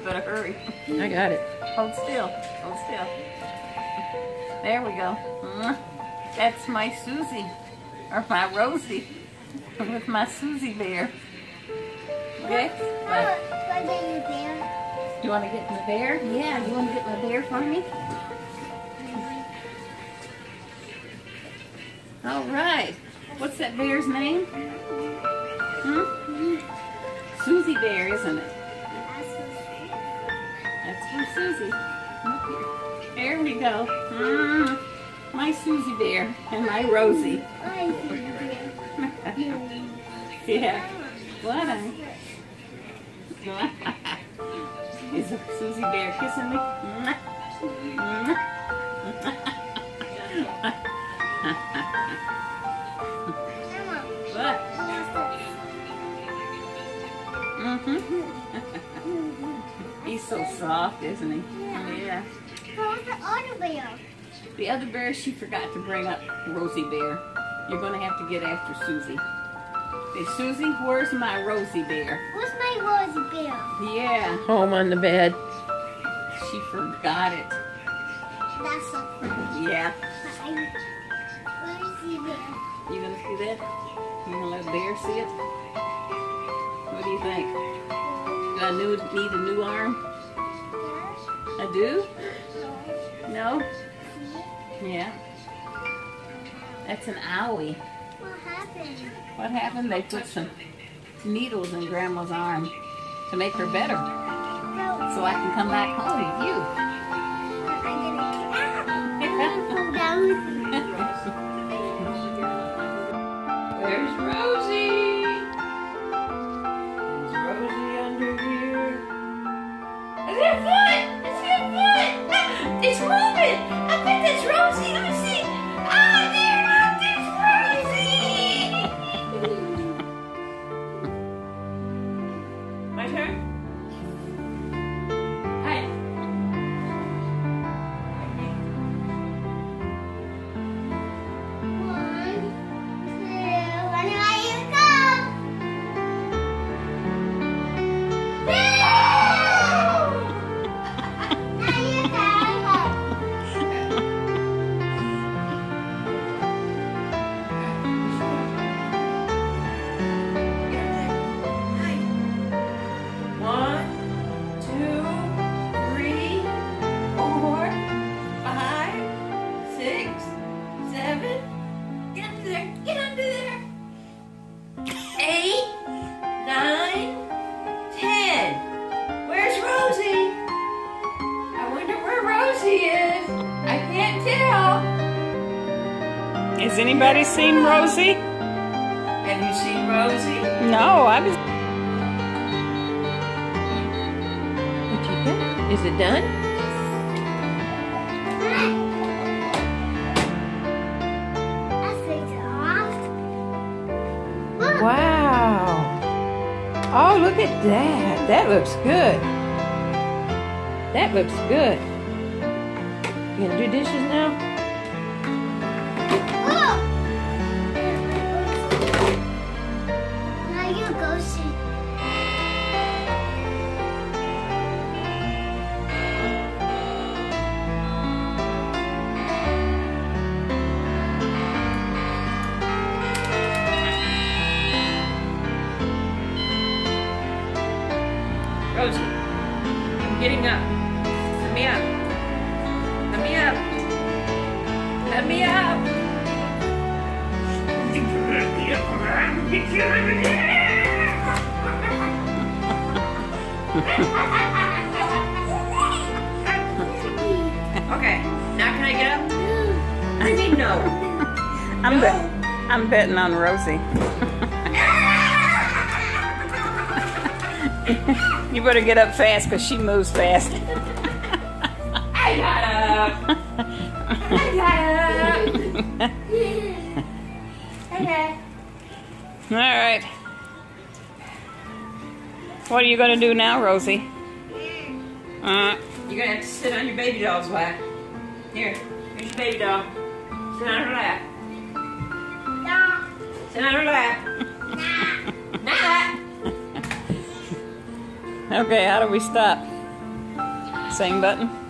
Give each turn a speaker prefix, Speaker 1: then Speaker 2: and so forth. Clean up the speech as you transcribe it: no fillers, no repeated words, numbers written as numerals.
Speaker 1: better hurry.
Speaker 2: I got it.
Speaker 1: Hold still. Hold still. There we go. That's my Susie. Or my Rosie. With my Susie bear. Okay?
Speaker 3: What did you bear?
Speaker 1: You want to get my bear? Yeah, you want to get my bear for me? All right. What's that bear's name? Susie Bear, isn't it? That's for Susie. There we go. My Susie Bear and my Rosie. Yeah. What? Is a Susie Bear kissing me? What? He's so soft, isn't he? Yeah.
Speaker 3: Where's the other bear?
Speaker 1: The other bear, she forgot to bring up Rosie Bear. You're going to have to get after Susie. Hey, Susie, where's my Rosie Bear?
Speaker 3: Where's my Rosie bear?
Speaker 1: Yeah,
Speaker 2: Home on the bed.
Speaker 1: she forgot it.
Speaker 3: That's so funny.
Speaker 1: Yeah.
Speaker 3: Where's the bear?
Speaker 1: You going to see that? You going to let Bear see it? What do you think? Do I need a new arm? I do? No? Yeah. That's an owie.
Speaker 3: What happened?
Speaker 1: What happened? They put some needles in Grandma's arm to make her better. So I can come back home with you.
Speaker 3: Come down with you.
Speaker 1: Where's Rosie? Is Rosie under here? Is her foot? It's her foot! It's moving! I think that's Rosie. Let me see. Ah, there's Rosie! My turn? Hi.
Speaker 3: One, two, and away you go. Now you go.
Speaker 1: One, two, three, 4, 5, 6, 7. Get under there. Get under there. 8, 9, 10. Where's Rosie? I wonder where Rosie is. I can't tell.
Speaker 2: Has anybody seen Rosie?
Speaker 1: Have you seen Rosie?
Speaker 2: No, I was. What you think? Is it done?
Speaker 3: That's it off.
Speaker 2: Wow. Oh, look at that. That looks good. That looks good. You gonna do dishes now?
Speaker 3: Now you go see.
Speaker 1: Rosie, I'm getting up. Let me up. Let me up. Let me up. Okay, now can I get up? I mean no.
Speaker 2: I'm betting on Rosie. You better get up fast because she moves fast.
Speaker 1: I got up. I got up. Okay.
Speaker 2: All right. What are you going to do now, Rosie?
Speaker 1: You're gonna have to sit on your baby doll's lap. Here, here's your baby doll. Sit on her lap. Sit on her lap. Nah.
Speaker 2: Okay, how do we stop?
Speaker 1: Same button?